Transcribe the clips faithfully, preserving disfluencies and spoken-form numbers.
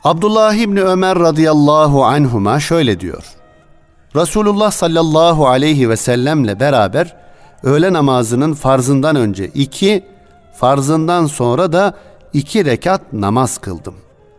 Abdullah İbni Ömer radıyallahu anhuma şöyle diyor. Resulullah sallallahu aleyhi ve sellemle beraber öğle namazının farzından önce iki, farzından sonra da iki rekat namaz kıldım.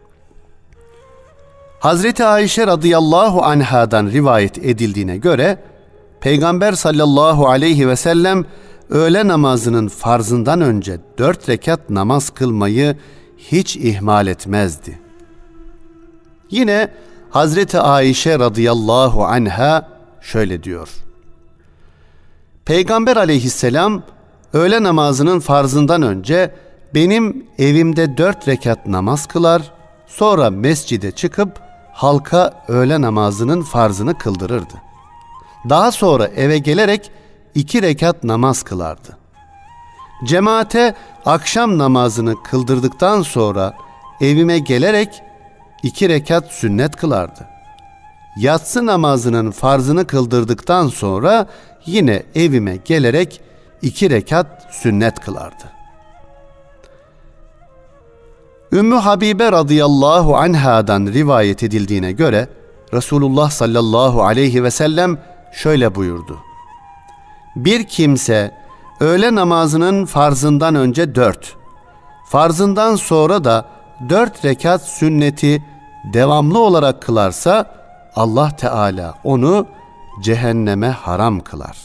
Hazreti Ayşe radıyallahu anhadan rivayet edildiğine göre Peygamber sallallahu aleyhi ve sellem öğle namazının farzından önce dört rekat namaz kılmayı hiç ihmal etmezdi. Yine Hazreti Ayşe radıyallahu anha şöyle diyor. Peygamber aleyhisselam öğle namazının farzından önce benim evimde dört rekat namaz kılar, sonra mescide çıkıp halka öğle namazının farzını kıldırırdı. Daha sonra eve gelerek iki rekat namaz kılardı. Cemaate akşam namazını kıldırdıktan sonra evime gelerek iki rekat sünnet kılardı. Yatsı namazının farzını kıldırdıktan sonra yine evime gelerek iki rekat sünnet kılardı. Ümmü Habibe radıyallahu anhadan rivayet edildiğine göre Resulullah sallallahu aleyhi ve sellem şöyle buyurdu. Bir kimse öğle namazının farzından önce dört, farzından sonra da dört rekat sünneti devamlı olarak kılarsa Allah Teala onu cehenneme haram kılar.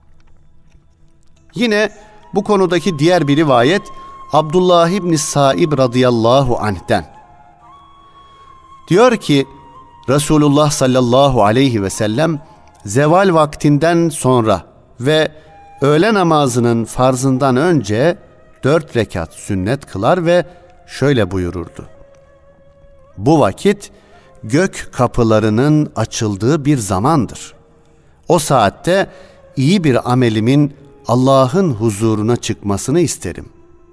Yine bu konudaki diğer bir rivayet Abdullah İbni Saib radıyallahu anh'ten. Diyor ki Resulullah sallallahu aleyhi ve sellem zeval vaktinden sonra ve öğle namazının farzından önce dört rekat sünnet kılar ve şöyle buyururdu. Bu vakit gök kapılarının açıldığı bir zamandır. O saatte iyi bir amelimin Allah'ın huzuruna çıkmasını isterim.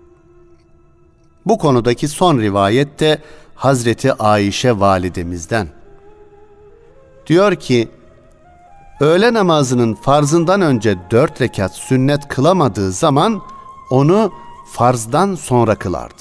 Bu konudaki son rivayet de Hazreti Ayşe validemizden. Diyor ki, öğle namazının farzından önce dört rekat sünnet kılamadığı zaman onu farzdan sonra kılardı.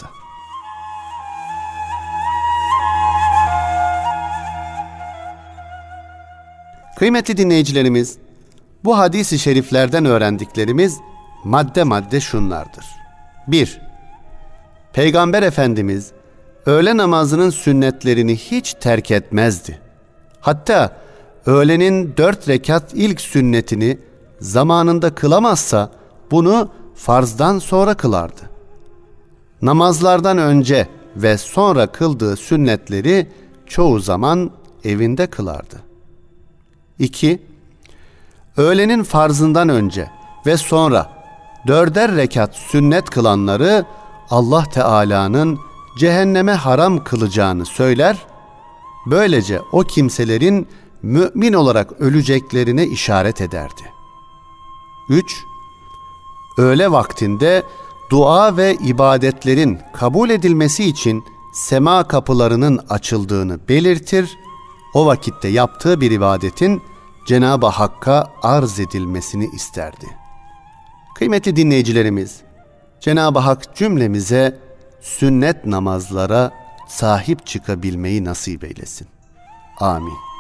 Kıymetli dinleyicilerimiz, bu hadis-i şeriflerden öğrendiklerimiz madde madde şunlardır. bir. Peygamber Efendimiz öğle namazının sünnetlerini hiç terk etmezdi. Hatta öğlenin dört rekat ilk sünnetini zamanında kılamazsa bunu farzdan sonra kılardı. Namazlardan önce ve sonra kıldığı sünnetleri çoğu zaman evinde kılardı. iki. Öğlenin farzından önce ve sonra dörder rekat sünnet kılanları Allah Teala'nın cehenneme haram kılacağını söyler, böylece o kimselerin mümin olarak öleceklerine işaret ederdi. üç. Öğle vaktinde dua ve ibadetlerin kabul edilmesi için sema kapılarının açıldığını belirtir, o vakitte yaptığı bir ibadetin Cenab-ı Hakk'a arz edilmesini isterdi. Kıymetli dinleyicilerimiz, Cenab-ı Hak cümlemize sünnet namazlara sahip çıkabilmeyi nasip eylesin. Amin.